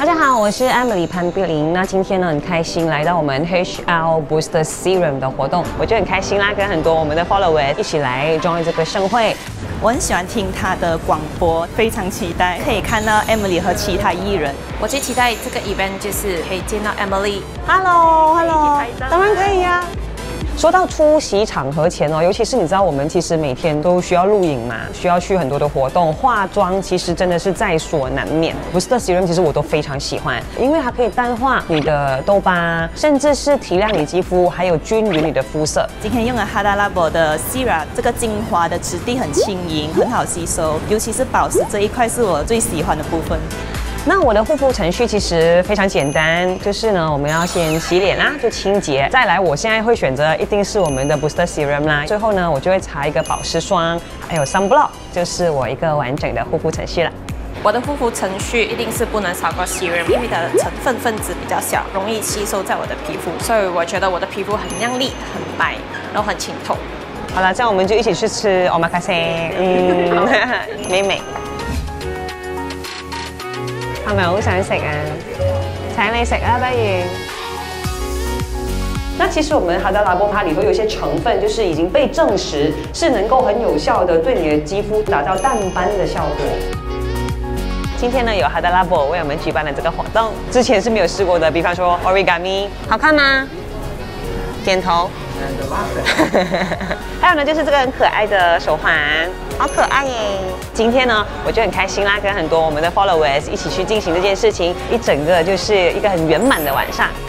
家好，我是 Emely 潘碧玲。那今天呢，很开心来到我们 HL Booster Serum 的活动，我就很开心啦，跟很多我们的 followers 一起来 join 这个盛会。 我很喜欢听他的广播，非常期待可以看到 Emely 和其他艺人。 我最期待这个 event 就是可以见到 Emely。Hello， 当然可以呀。说到出席场合前哦，尤其是你知道我们其实每天都需要录影嘛，需要去很多的活动，化妆其实真的是在所难免。Booster Serum 其实我都非常喜欢，因为它可以淡化你的痘疤，甚至是提亮你肌肤，还有均匀你的肤色。 今天用了 Hada Labo 的 Serum， 这个精华的质地很轻盈，很好吸收，尤其是保湿这一块是我最喜欢的部分。 那我的护肤程序其实非常简单，就是呢，我们要先洗脸啦，就清洁。再来，我现在会选择一定是我们的 Booster Serum 啦。最后呢，我就会擦一个保湿霜，还有 Sunblock， 就是我一个完整的护肤程序了。 我的护肤程序一定是不能少过 Serum， 因为它的成分分子比较小，容易吸收在我的皮肤，所以我觉得我的皮肤很亮丽、很白，然后很清透。 好了，这样我们就一起去吃 Omakase， 美美。係咪好想食啊？請你食啊，不如。那其实我们 Hada Labo 它里头有一些成分，就是已经被证实是能够很有效的对你的肌肤达到淡斑的效果。今天呢，有 Hada Labo 为我们举办了这个活动，之前是没有试过的，比方说 origami， 好看吗？点头。还有呢，就是这个很可爱的手环，好可爱耶！今天呢，我就很开心啦，跟很多我们的 followers 一起去进行这件事情，一整个就是一个很圆满的晚上。